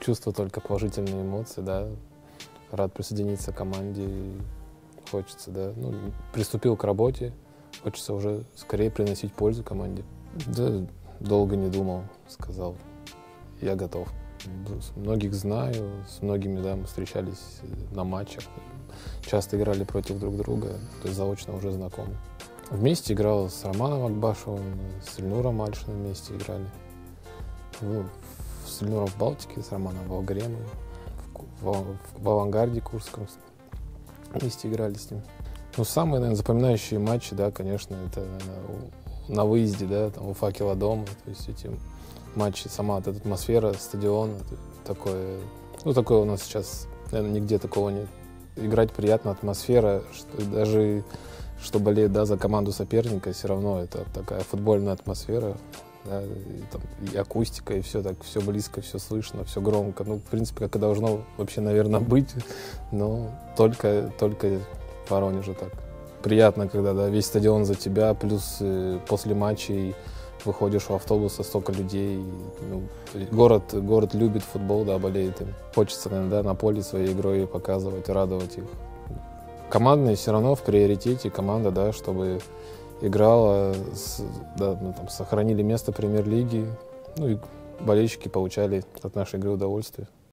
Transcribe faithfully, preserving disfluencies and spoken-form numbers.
чувства только положительные эмоции, да. Рад присоединиться к команде, хочется, да. Ну, приступил к работе, хочется уже скорее приносить пользу команде. Да, долго не думал, сказал, я готов. Многих знаю, с многими, да, мы встречались на матчах, часто играли против друг друга, то есть заочно уже знакомы. Вместе играл с Романом Акбашевым, с Ильнуром Мальшиным вместе играли. Ну, с Ильнуром в Балтике, с Романом в Алгареме, в, в, в Авангарде Курском вместе играли с ним. Ну, самые, наверное, запоминающие матчи, да, конечно, это, наверное, на выезде, да, там, у Факела дома, то есть эти матчи, сама вот эта атмосфера, стадион, такое, ну, такое у нас сейчас, наверное, нигде такого нет. Играть приятно, атмосфера, что даже что болеет, да, за команду соперника, все равно это такая футбольная атмосфера, да, и, там, и акустика, и все так, все близко, все слышно, все громко. Ну, в принципе, как и должно вообще, наверное, быть, но только, только в Воронеже так. Приятно, когда, да, весь стадион за тебя, плюс э, после матчей выходишь в автобус, а столько людей. Ну, город, город любит футбол, да, болеет им. Хочется, наверное, да, на поле своей игрой показывать, радовать их. Командные все равно в приоритете, команда, да, чтобы играла, с, да, ну, там, сохранили место премьер-лиги, ну и болельщики получали от нашей игры удовольствие.